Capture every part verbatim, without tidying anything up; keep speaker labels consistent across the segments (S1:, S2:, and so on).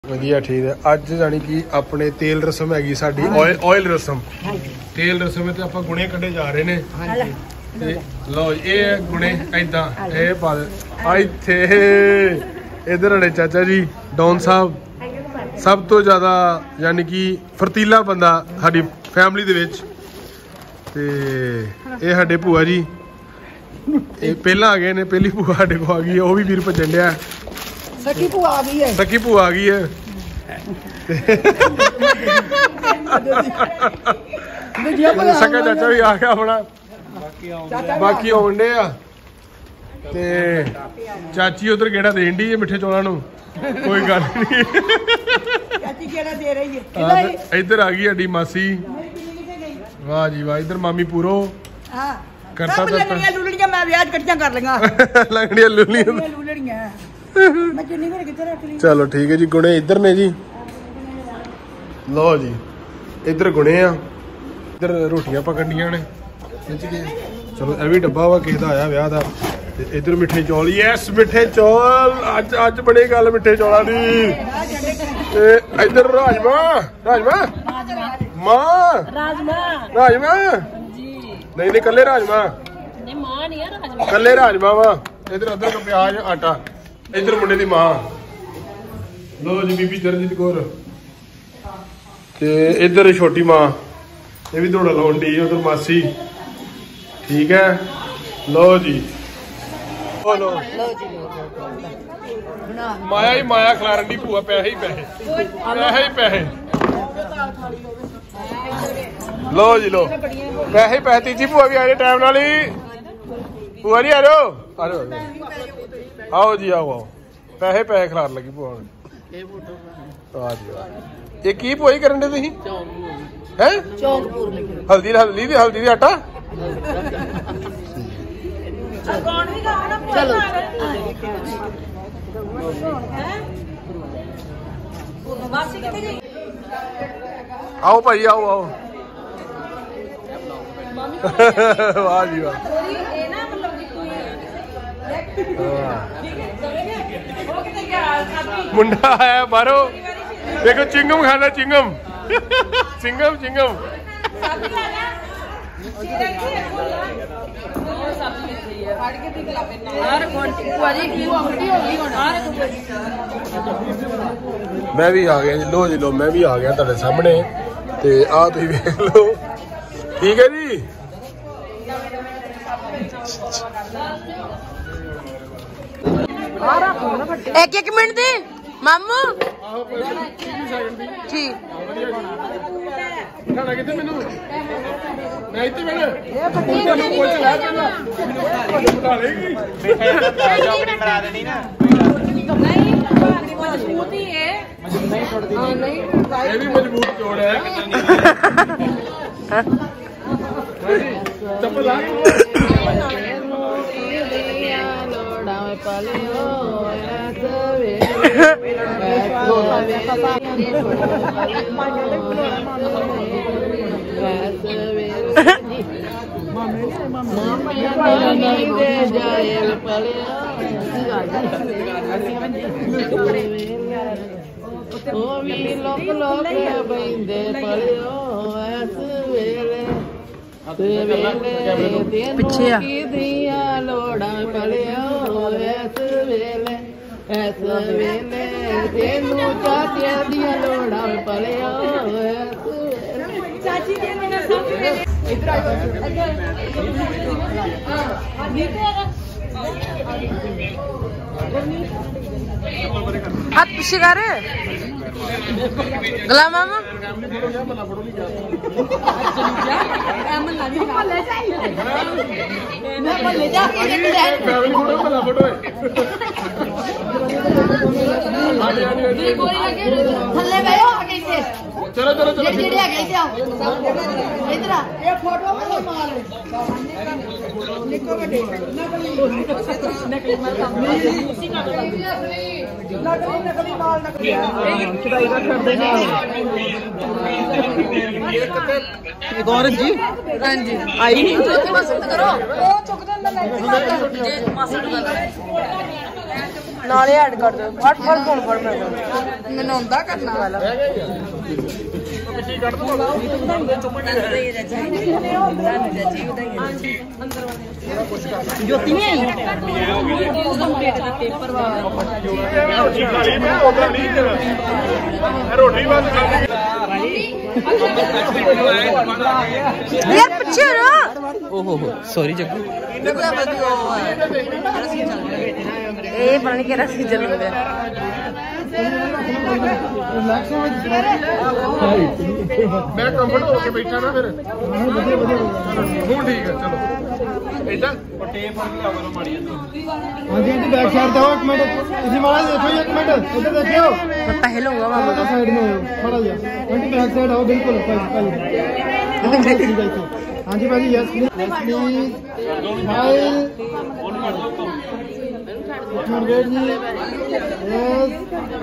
S1: ਵਧੀਆ ਠੀਕ ਹੈ। ਅੱਜ ਜਾਨੀ ਕਿ ਆਪਣੇ ਤੇਲ ਰਸਮ ਹੈਗੀ ਸਾਡੀ, ਆਇਲ ਰਸਮ। ਤੇਲ ਰਸਮ ਤੇ ਆਪਾਂ ਗੁਣੇ ਕੱਢੇ ਜਾ ਰਹੇ ਨੇ। ਤੇ ਲਓ ਇਹ ਗੁਣੇ ਏਦਾਂ ਇਹ ਪਾ ਦੇ ਇੱਥੇ। ਇਧਰ ਸਾਡੇ ਚਾਚਾ ਜੀ ਡੌਨ ਸਾਹਿਬ, ਸਭ ਤੋਂ ਜ਼ਿਆਦਾ ਯਾਨੀ ਕਿ ਫਰਤੀਲਾ ਬੰਦਾ ਸਾਡੀ ਫੈਮਿਲੀ ਦੇ ਵਿੱਚ। ਤੇ ਇਹ ਸਾਡੇ ਭੂਆ ਜੀ, ਇਹ ਪਹਿਲਾਂ ਆ ਗਏ ਨੇ। ਪਹਿਲੀ ਭੂਆ ਸਾਡੇ ਕੋਲ ਆ ਗਈ ਹੈ, ਉਹ ਵੀ ਵੀਰ ਭੱਜਣ ਡਿਆ।
S2: ਸਕੀ ਭੂਆ ਆ ਗਈ ਹੈ,
S1: ਸਕੀ ਭੂਆ ਆ ਗਈ ਹੈ। ਸका ਚਾਚਾ ਵੀ ਆ ਗਿਆ ਆਪਣਾ, ਬਾਕੀ ਆਉਣ ਡੇ ਆ। ਤੇ ਚਾਚੀ ਉਧਰ ਕਿਹੜਾ ਦੇਣ ਡਈ ਹੈ ਮਿੱਠੇ ਚੌਲਾਂ ਨੂੰ, ਕੋਈ ਗੱਲ ਨਹੀਂ।
S2: ਚਾਚੀ ਕਿਹੜਾ ਦੇ ਰਹੀ ਹੈ।
S1: ਇੱਧਰ ਆ ਗਈ ਸਾਡੀ ਮਾਸੀ, ਵਾਹ ਜੀ ਵਾਹ। ਇੱਧਰ ਮਾਮੀ ਪੂਰੋ
S2: ਹਾਂ
S1: ਕਰਤਾ
S2: ਲੰਗੜੀਆਂ ਲੁਲੜੀਆਂ ਮੈਂ ਵਿਆਹ ਇਕੱਠੀਆਂ ਕਰ ਲਈਆਂ।
S1: ਲੰਗੜੀਆਂ ਲੁਲੀਆਂ
S2: ਲੁਲੜੀਆਂ ਮੈਂ ਚੁੰਨੀ ਮੇਰੇ ਕਿੱਥੇ ਰੱਖ ਲਈ।
S1: ਚਲੋ ਠੀਕ ਹੈ ਜੀ। ਗੁਣੇ ਇੱਧਰ ਨੇ ਜੀ। ਲਓ ਜੀ ਇੱਧਰ ਗੁਣੇ ਆ, ਇੱਧਰ ਰੋਟੀਆਂ ਪਕੜਨੀਆਂ ਨੇ। ਚਲੋ ਇਹ ਵੀ ਡੱਬਾ ਵਾ ਕਿਸੇ ਦਾ ਆਇਆ ਵਿਆਹ ਦਾ। ਤੇ ਇੱਧਰ ਮਿੱਠੇ ਚੌਲ। ਯੈਸ ਮਿੱਠੇ ਚੌਲ। ਅੱਜ ਅੱਜ ਬਣੀ ਗੱਲ ਮਿੱਠੇ ਚੌਲਾਂ ਦੀ। ਤੇ ਇੱਧਰ ਰਾਜਮਾ, ਰਾਜਮਾ ਮਾਂ, ਰਾਜਮਾ ਰਾਜਮਾ ਨਹੀਂ ਨਹੀਂ ਕੱਲੇ ਰਾਜਮਾ ਨਹੀਂ, ਮਾਂ ਨਹੀਂ ਆ ਰਾਜਮਾ, ਕੱਲੇ ਰਾਜਮਾ ਵਾ। ਇੱਧਰ ਅਦਰਕ ਪਿਆਜ਼ ਆਟਾ। ਇੱਧਰ ਮੁੰਡੇ ਦੀ ਮਾਂ। ਲੋ ਜੀ ਬੀਬੀ ਚਰਨਜੀਤ ਕੌਰ। ਤੇ ਇੱਧਰ ਛੋਟੀ ਮਾਂ, ਇਹ ਵੀ ਦੌੜਾ ਲਾਉਣ ਦੀ। ਉਧਰ ਮਾਸੀ। ਠੀਕ ਹੈ। ਲੋ ਜੀ ਲੋ ਮਾਇਆ ਹੀ ਮਾਇਆ ਖਿਲਾਰਨ ਦੀ ਭੂਆ। ਪੈਸੇ ਹੀ ਪੈਸੇ, ਪੈਸੇ ਹੀ ਪੈਸੇ। ਲੋ ਜੀ ਲੋ ਪੈਸੇ ਹੀ ਪੈਸੇ। ਤੀਜੀ ਭੂਆ ਵੀ ਆ ਜਾਏ ਟਾਈਮ ਨਾਲ ਹੀ। ਭੂਆ ਜੀ ਆ ਜਾਓ, ਆ ਜਾਓ ਆਓ ਜੀ, ਆਓ ਆਓ। ਪੈਸੇ ਪੈਸੇ ਖਿਲਾਰ ਲੱਗੀ ਭੂਆ ਨੂੰ। ਆ ਜੀ ਇਹ ਕੀ ਭੂਆ ਕਰਨ ਦੇ ਤੁਸੀਂ? ਹੈ ਹਲਦੀ ਹਲਦੀ ਦੀ ਹਲਦੀ ਦੀ ਆਟਾ।
S2: ਚਲੋ
S1: ਆਓ ਭਾਈ ਆਓ ਆਓ। ਵਾਹ ਜੀ ਵਾਹ। ਮੁੰਡਾ ਆਇਆ ਬਾਹਰੋਂ, ਦੇਖੋ ਚਿੰਗਮ ਖਾਣਾ। Chewing gum chewing gum chewing gum. ਮੈਂ ਵੀ ਆ ਗਿਆ ਜੀ। ਲੋ ਜੀ ਲੋ ਮੈਂ ਵੀ ਆ ਗਿਆ ਤੁਹਾਡੇ ਸਾਹਮਣੇ। ਤੇ ਆਹ ਤੁਸੀਂ ਵੇਖ ਲਓ। ਠੀਕ ਹੈ ਜੀ।
S2: ਇੱਕ ਇੱਕ ਮਿੰਟ ਦੀ ਮਾਮੂ। ਠੀਕ
S1: ਖਾਣਾ ਕਿੱਥੇ ਮੈਨੂੰ? ਮੈਂ ਇੱਥੇ ਬੈਠਾ। ਤੈਨੂੰ ਪੁੱਛ ਲੈ ਪਹਿਲਾਂ। ਬਣਾ ਲੇਗੀ ਆਪਣੀ ਬਣਾ ਦੇਣੀ ਨਾ।
S2: ਮਜ਼ਬੂਤ ਹੀ ਹੈ।
S1: ਇਹ ਵੀ ਮਜ਼ਬੂਤ ਜੋੜ ਹੈ। ਚੱਪਲ ਲਾ
S3: ਉਹ ਵੀ ਲੋਕ ਲੋਕ ਬੈਂਦੇ ਪਲਿਓ ਐਸ ਵੇਲੇ
S2: ਪਿੱਛੇ ਆ
S3: ਦੀਆਂ ਲੋੜਾਂ ਪਲਿਓ ਐਸ ਵੇਲੇ ਐਸ ਵੇਲੇ ਤੈਨੂੰ ਚਾਚਿਆਂ ਦੀਆਂ ਲੋੜਾਂ ਪਲਿਓ ਐਸ ਵੇਲੇ। ਚਾਚੀ ਦੇ ਮੇਰੇ ਸਾਹਮਣੇ ਇੱਧਰ ਆਓ।
S2: हाथ पीछे कर गला मामा।
S1: चलो चलो चलो
S3: गौरव जी
S2: हाँ जी
S3: आई
S2: करो। नाले ऐड कर दो फट फट फोन फट मैंने आंदा करना वाला ज्योति में यार पीछे ना
S3: ओहो सॉरी जग्गू
S2: ए पता नहीं केरा सी चल रहा
S1: मैं कंफर्ट होके बैठा ना फिर हूं ठीक है चलो इधर टेप लगा लो माड़ी हां जी बैक साइड जाओ एक मिनट इसी मारा देखो एक मिनट उधर देखियो
S2: मैं पहले होगा मामा
S1: तो साइड में खड़ा जा आंटी बैक साइड आओ बिल्कुल हां जी भाई यस प्लीज स्माइल वेट जी यस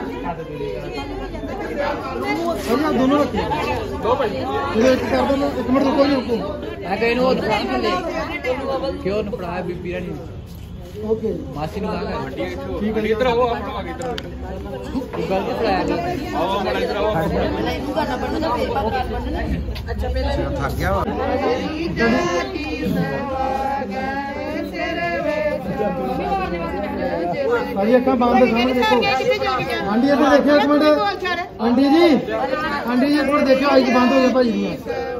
S1: और दोनों रखिए दो भाई ये कर दो एक मिनट रुको रुको
S3: आ गए नो क्यों न पड़ा है बीबी रानी
S1: ओके
S3: मासी नु आ गए
S1: ठीक है इधर आओ आप आगे इधर
S3: गलत पड़ा है
S1: आओ हमारा इधर आओ
S2: अच्छा पहले
S1: थक गया भाई अक्का बांध दो सामने देखो आंटी इधर देखियो एक minute aunty ji aunty ji एक मिनट देखियो आई बंद हो गया भाई जी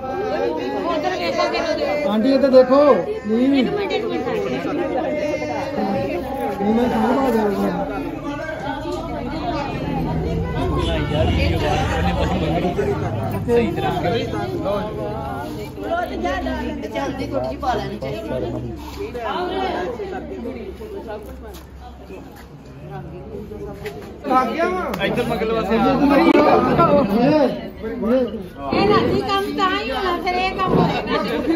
S1: आंटी इधर देखो नहीं नहीं मैं कहां बात कर रहा हूं सही तरह
S2: जल्दी कोठी पा लेनी चाहिए
S1: भाग गया इधर मगल वाले
S4: ਇਹ ਰਾਤੀ ਕੰਮ ਤਾਂ ਹੀ ਹੋਣਾ ਫਿਰ ਇਹ ਕੰਮ ਹੋਏਗਾ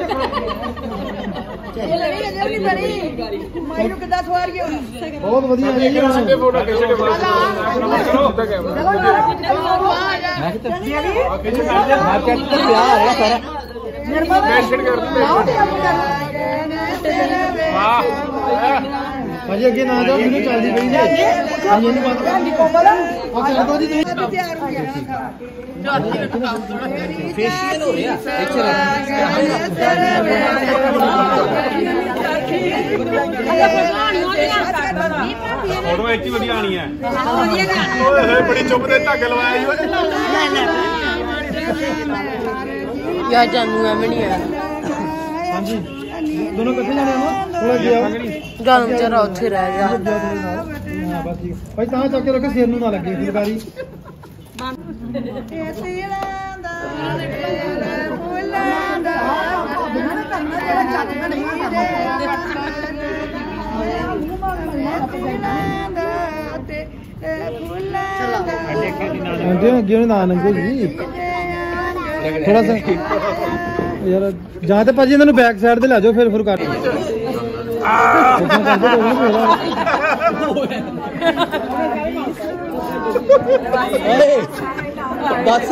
S4: ਜਲਦੀ ਬੜੀ ਮੈਨੂੰ ਕਿੱਦਾਂ ਸਵਾਰ ਗਿਆ
S1: बहुत बढ़िया है ये सीधे फोटो कैसे के बाद चलो
S3: मार्केट तो प्यार है सारा
S1: मेंशन कर दो वाह भाजी अगे ना जाओ वीडियो चल दी गई है ये नहीं बात आप चल दो जी
S4: ਤਿਆਰ ਹੋ ਗਿਆ
S3: फेशियल हो रहा
S5: फोटो एक ही बढ़िया आनी है
S1: ओए बड़ी चुप दे धागे लवाया
S2: यार जानू है नहीं है
S1: हां जी दोनों किथे जाने हो थोड़ा गया
S2: जानू जरा उठे रह गया
S1: हां बस ठीक भाई ता चक के रखो सिर नु ना लगे फुलकारी अगे ना नंगो जी थोड़ा सा यार जहाँ तो भाजी इन्होंने बैक साइड से ला जाओ फिर फिर काट
S3: बस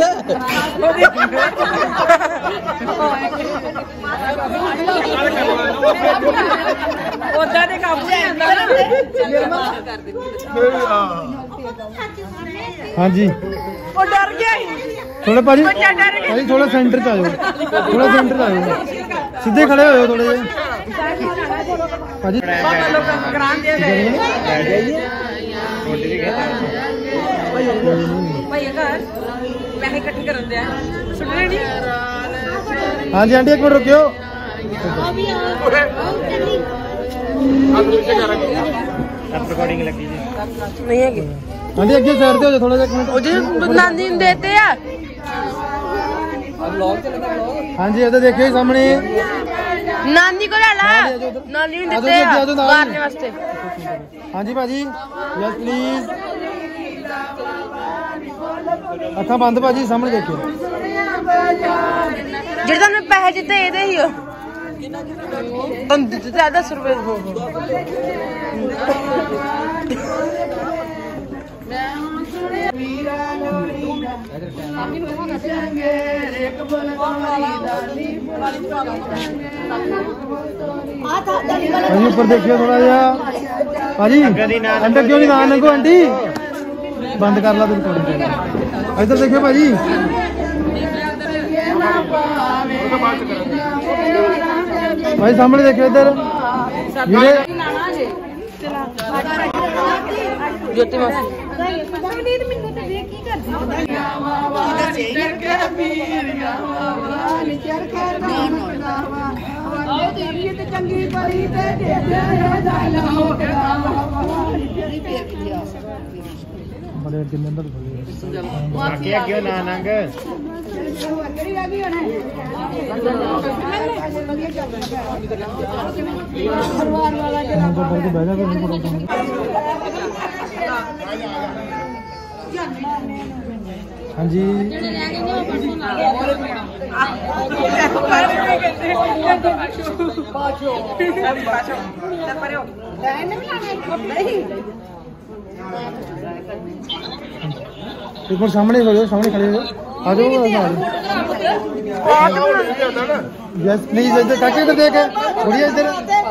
S2: ओदा दे काम नहीं आंदा ना
S1: हाँ जी
S2: ओ डर गया
S1: थोड़ा भाजी भाजी थोड़ा सेंटर च आ जाओ थोड़ा सेंटर च आ जाओ सीधे खड़े हो थोड़े जे भाजी
S2: पैसे इकट्ठे कर दे सुनने नहीं
S1: हाँ जी आंटी एक मिनट रुकियो
S5: रिकॉर्डिंग लगी जी
S2: नहीं है
S1: आंटी अगे साइड पे हो जाओ थोड़ा सा एक मिनट
S2: ओ जी नानी ने देते हैं
S1: हाँ जी इधर देखियो सामने
S2: नानी को ले ला नानी ने देते हैं मारने वास्ते
S1: हाँ जी भाजी यस प्लीज अखा बंद भाजी सामने देखियो
S2: जिदा ने पैसे जिते ਇਹਦੇ ਹੀ ਹੋ ਬੰਦ ਤੇ ਦਸ ਰੁਪਏ ਹੋ
S4: ਮੈਂ ਹੁਣ ਸੁਣਿਆ
S3: ऊपर देखियो थोड़ा जा भाजी अंदर क्यों नहीं ना नंगो आंटी बंद कर ला तू इधर देखियो भाजी भाई सामने देखियो इधर
S2: ज्योति मासी
S4: चंगी परी
S3: बड़े दिन अंदर
S5: आगे आगे ना नंग
S3: हाँ जी एक बार सामने हो जाओ सामने खड़े हो जाओ आ जाओ यस प्लीज इधर काके इधर देख बढ़िया इधर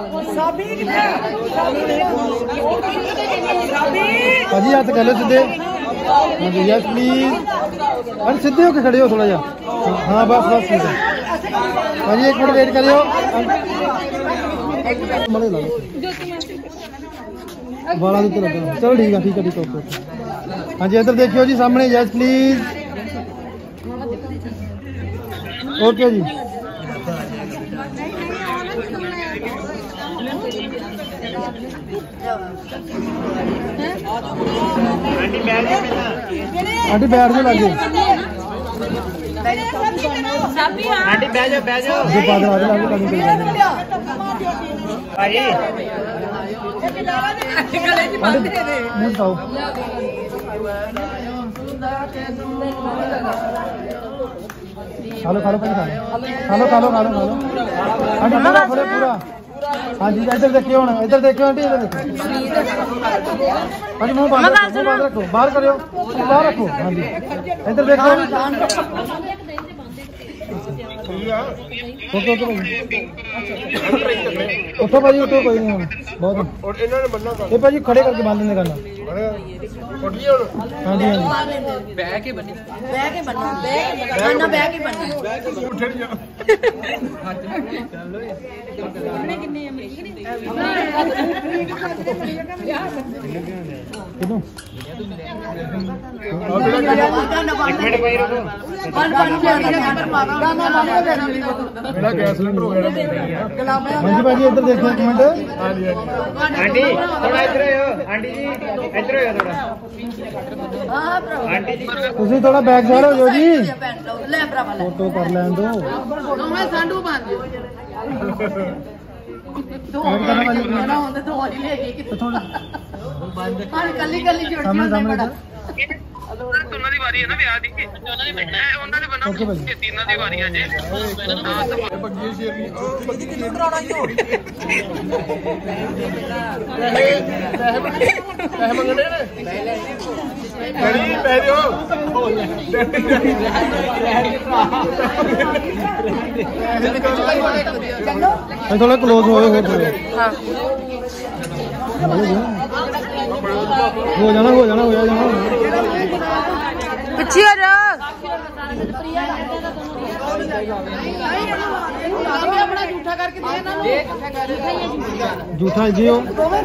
S3: भाजी हाथ कर लो सीधे हाँ जी यस प्लीज अरे सीधे होके खड़े हो थोड़ा जा हाँ बस बस ठीक है भाजी एक मिनट वेट करियो बाला देते रहते चलो ठीक है ठीक है ठीक है ओके हाँ जी इधर देखियो जी सामने यस प्लीज ओके जी आंटी बैठ जाओ लगे
S5: आंटी बैठ जाओ बैठ जाओ
S3: जो पादर आगे लगे लगे
S5: भाई
S3: मुंह खाओ खालो खालो खालो खालो खालो खालो खालो खालो आंटी पूरा पूरा पूरा हाँ जी इधर देखियो ना इधर देखियो आंटी इधर देखो आंटी मुंह बंद रखो मुंह बंद रखो बाहर करियो बाहर रखो हाँ जी इधर देखो ओके ओके उठो भाई उठो कोई नहीं बहुत
S1: और इन्होंने बनना
S3: ये भाजी खड़े करके बांध लेने करना
S1: उठ गया
S3: हाँ जी हाँ जी
S2: बह के बनी बह के बनना बह बह के बनना
S1: उठ नहीं जा
S3: किधर
S5: एक मिनट भाई रुको
S1: मेरा गैस सिलेंडर हो गया
S3: हाँ जी भाजी इधर देखो एक मिनट
S5: आंटी थोड़ा इधर आओ आंटी जी इधर आओ थोड़ा आंटी जी
S3: तुसी थोड़ा बैक साइड हो जाओ जी
S2: ले भरावा ले
S3: फोटो कर लें दो
S2: मैं सांडू बांध दियो दो
S3: करना भाजी
S2: ना होंदे दो वाली ले गई कि
S3: थोड़ा
S2: हां कल्ली कल्ली जोड़
S3: सामने सामने इधर
S6: ਉਹਨਾਂ ਦੀ ਵਾਰੀ ਹੈ ਨਾ ਵਿਆਹ ਦੀ ਉਹਨਾਂ ਦੀ ਬਣਨਾ ਹੈ ਉਹਨਾਂ ਨੇ ਬਣਾ
S3: ओके भाजी
S6: ਤਿੰਨਾਂ ਦੀ ਵਾਰੀ ਹੈ ਜੇ
S1: ਬੱਗੀ ਸ਼ੇਰਨੀ ਉਹ ਬੱਗੀ ਸ਼ੇਰਨੀ ਪੈਸੇ ਮੰਗਣੇ ਨੇ ਡੈਡੀ ਪੈਸੇ ਦਿਓ
S3: थोड़ा क्लोज हो हो
S2: हां
S3: हो जाना हो जाना हो जाना
S2: पीछे आ जा अपना जूठा करके दे ना
S3: जूठा जी हो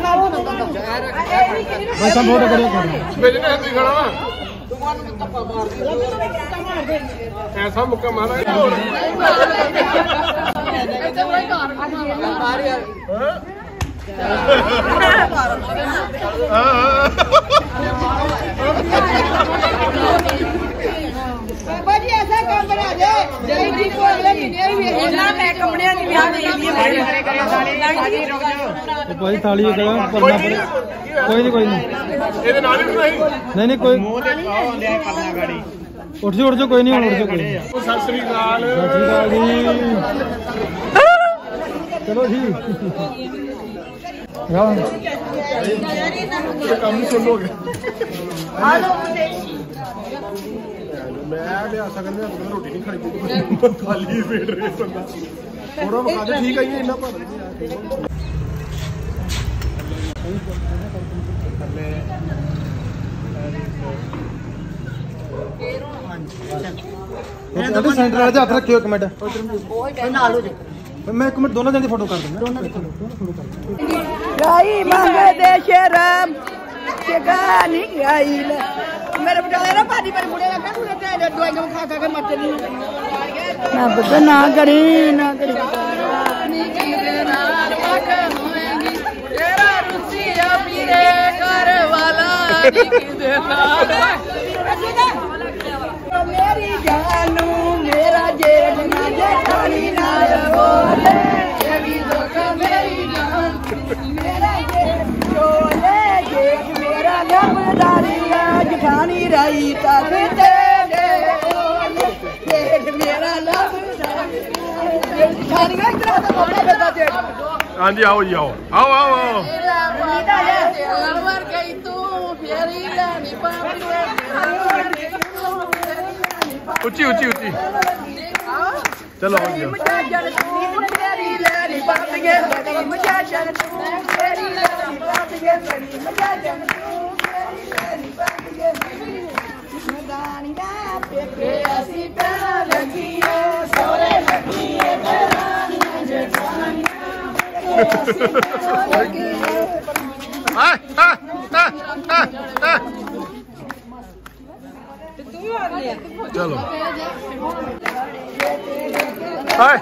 S3: भाई सब फोटो करियो
S1: भेजने हंसी खड़ा वा ऐसा मुक्का मारा
S4: बाबा जी ऐसा काम बना दे जय जी को अगले महीने भी ना मैं कपड़े की ब्याह दे दिए
S3: भाई थाली करना पड़ना पड़े कोई नहीं कोई नहीं
S1: ਇਹਦੇ ਨਾਲ ਹੀ ਨਹੀਂ
S3: नहीं नहीं कोई
S5: ਮੂੰਹ ਤੇ ਪਾਓ ਲਿਆ ਕਰਨਾ ਗਾੜੀ
S3: उठ जाओ उठ जाओ कोई नहीं उठ जाओ कोई नहीं
S1: ਉਹ ਸਤਿ ਸ੍ਰੀ ਅਕਾਲ
S3: सत श्री अकाल जी चलो जी
S1: ਕੰਮ ਹੀ ਸੁਣ ਲੋਗੇ मैं ते आशा करने अपने रोटी नहीं खाई खाली पेट रहे बंदा थोड़ा मखा दे ठीक है इन्ना भर
S7: सेंटर वाले हथ रखियो एक मिनट मैं एक मिनट दोनों जन की फोटो कर दूंगा
S4: गाई मांगे दे शराब शिकानी गाई मेरे बटाले ना पानी पर मुड़े लगा पूरे तेरे दवाइयां खा खा के मर चली ना बता ना करी ना करी
S3: अपनी की नार पक होएगी तेरा रुचिया पीरे कर वाला की नार
S4: मेरी जानू मेरा जेठ ना जेठानी ना बोले ये भी धोखा मेरी जान मेरा जेठ चोले जेठ मेरा गमदारी जेठानी रही तक तेरे जेठ मेरा गमदारी जेठानी का इतना तो बोला बेटा जेठ
S1: हाँ जी आओ जी आओ आओ आओ आओ
S3: मर गई तू फेरी लानी पापी
S1: उच्ची उच्ची उच्ची चलो आओ जी चलो हाय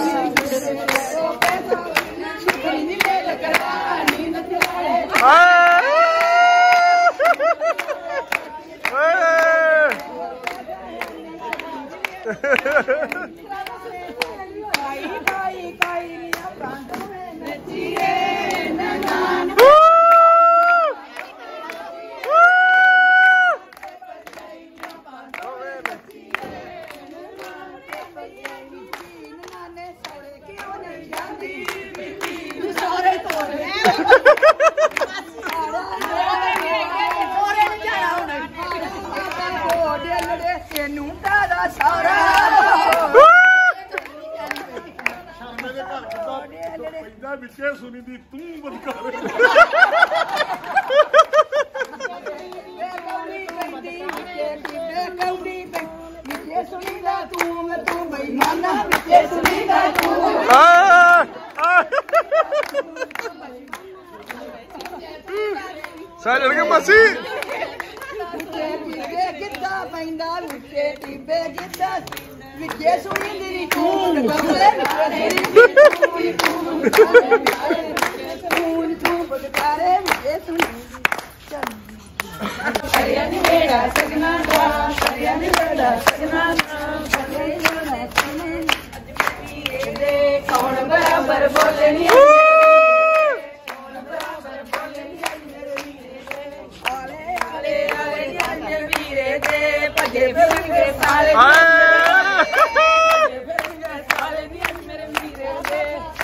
S1: सुनी दी तू बदकार सारे लड़के मसी
S4: गिद्दा पैंदा विचे टिबे गिद्दा विचे सुनी दी तून कमले तून तून बदकारे विचे सुनी चल सरिया नी बेड़ा सगना दा सरिया नी बेड़ा सगना दा सरिया नी दे कौन बराबर बोले नी कौन बराबर बोले नी आले आले आले आले वीरे दे भजे फिरंगे साले साले नी मेरे वीरे दे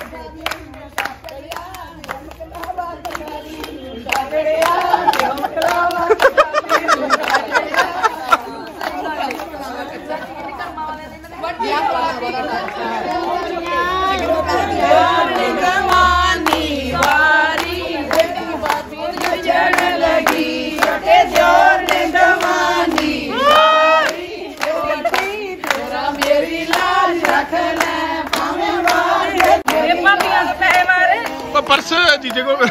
S1: पर्स जीजे को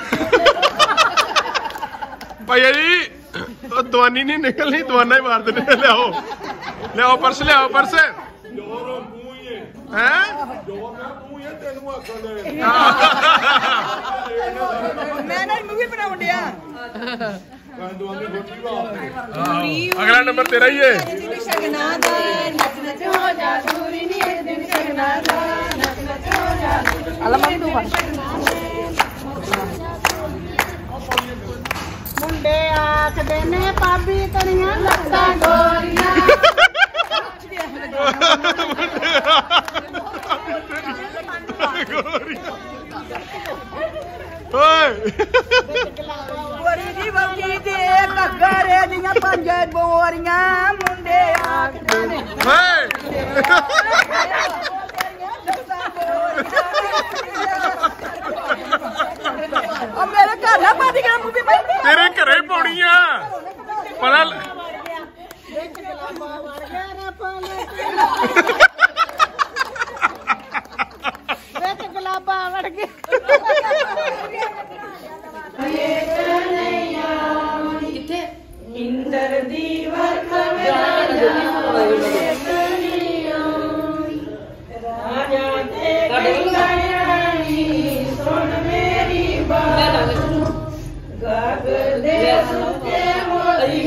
S1: भैया जी दवानी नहीं निकलनी दवाना ही मार देने लियाओ लियाओ पर्स लियाओ पर्स हैं अगला नंबर तेरा ही है
S4: मुंडे आखदे ने भाभी तड़ियां लत्तां गोरियां गोरी दी वकी दे घरे दियां पंज बोरियां मुंडे ਵਿੱਚ ਗੁਲਾਬਾ ਵੜ ਗਿਆ
S2: ਕਿੱਥੇ
S4: ਇੰਦਰ ਦੀ ਵਰਖ ਰਾਜਾ ਤੇ ਕਲਿਆਣੀ ਸੁਣ ਮੇਰੀ ਬਾਤ ਗਾਗ ਦੇ ਸੁਤੇ ਮੋਤੀ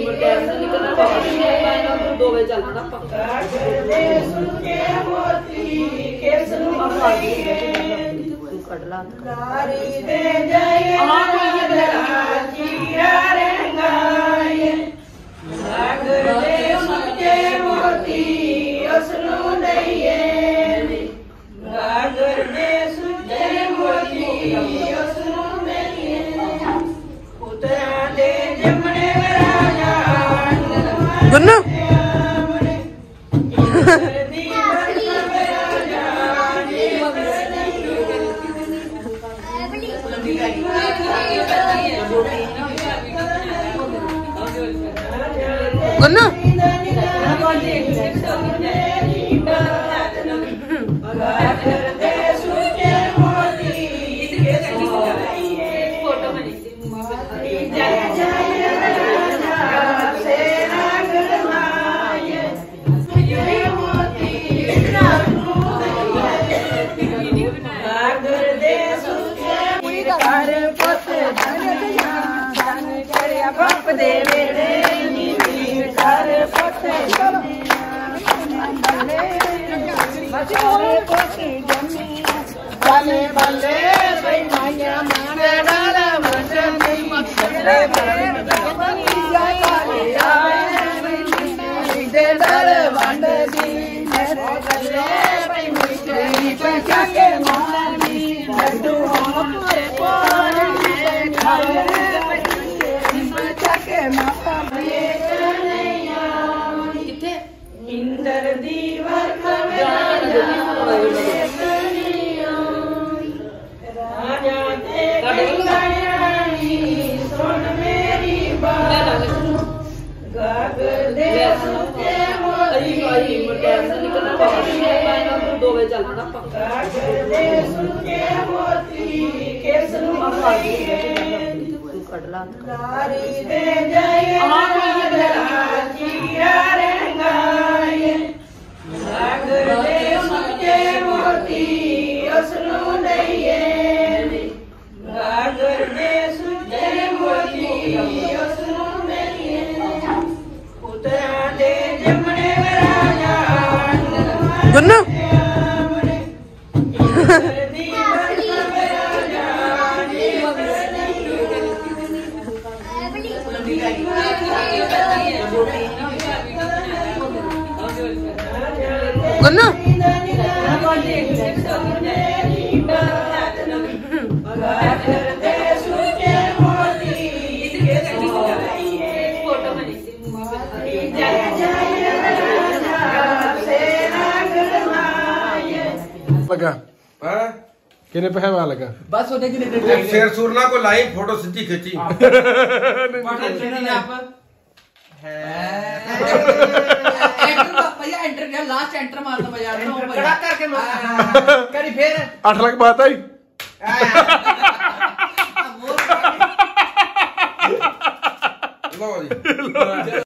S2: ਦੋ ਵਜੇ ਚੱਲਣਾ
S4: ਗਾਗ ਦੇ ਸੁਤੇ ਮੋਤੀ ਕਿਸ ਨੂੰ ਪਾਈਏ
S2: ਕੱਢ ਲਾ
S4: ਨਾਰੀ ਦੇ ਜੈ ਜੀਆ ਰੰਗਾਏ ਸਾਗਰ ਦੇ ਸੁੱਚੇ ਮੋਤੀ ਉਸ ਨੂੰ ਦਈਏ ਸਾਗਰ ਦੇ ਸੁੱਚੇ ਮੋਤੀ ਉਸ ਨੂੰ ਦਈਏ ਪੁੱਤਰਾਂ ਦੇ ਜੰਮਣੇ ਰਾਜਾ
S2: ਗੁੰਨੂ
S4: ਦੀ ਰਾਜਾ ਜੀ
S2: ਗੁੰਨੂ
S4: ਬਾਪ ਦੇ ਵੇੜੇ ਨੀ ਕਰ ਪੁੱਤ ਬੱਲੇ ਪੁੱਤ ਜੰਮੀ ਬੱਲੇ ਬੱਲੇ ਬਈ ਮਾਇਆ ਮਾਣੇ ਨਾਲ ਮੰਡਨੀ ਬੱਲੇ ਬੱਲੇ ਜਾਏ ਆਏ ਦੇ ਦਰ ਵੰਡਦੀ ਮੇਰੇ ਬੱਲੇ ਬਈ ਮਿੱਟੀ ਪਚਾ ਕੇ ਮਾਰਨੀ ਲੱਡੂ ਹੋਏ ਪਾਣੀ ਖਾਏ ਕੇ ਮਾਤਾ ਬਏ ਕਨਈਆ
S2: ਕਿੱਥੇ
S4: ਇੰਦਰ ਦੀ ਵਰਖ ਰਾਜਾ ਤੇ ਕਲਿਆਣੀ ਸੁਣ ਮੇਰੀ ਬਾਤ ਗਾਗ ਦੇ ਸੁੱਤੇ ਮੋਤੀ
S2: ਦੋ ਵਜੇ ਚੱਲਣਾ
S4: ਗਾਗ ਦੇ ਸੁੱਤੇ ਮੋਤੀ ਕਿਸ ਨੂੰ ਪਾਈਏ
S2: ਕੱਢ ਲਾ
S4: ਨਾਰੀ ਦੇ ਜੈ ਜੀਆ ਰੰਗਾਏ ਸਾਗਰ ਦੇ ਸੁੱਚੇ ਮੋਤੀ ਉਸ ਨੂੰ ਦਈਏ ਸਾਗਰ ਦੇ ਸੁੱਚੇ ਮੋਤੀ ਉਸ ਨੂੰ ਦਈਏ ਪੁੱਤਰਾਂ ਦੇ ਜੰਮਣੇ ਰਾਜਾ
S2: ਗੁੰਨੂ
S4: ਦੀ ਰਾਜਾ ਜੀ
S2: ਗੁੰਨੂ
S1: लगा किने पे है वहां लगा
S3: बस होने की
S8: शेर सुरना को लाई फोटो सच्ची खींची
S3: भैया एंटर किया लास्ट एंटर मारना बजा रहा हूं
S5: खड़ा करके
S3: करी फिर
S1: आठ लाख बात आई
S8: लो जी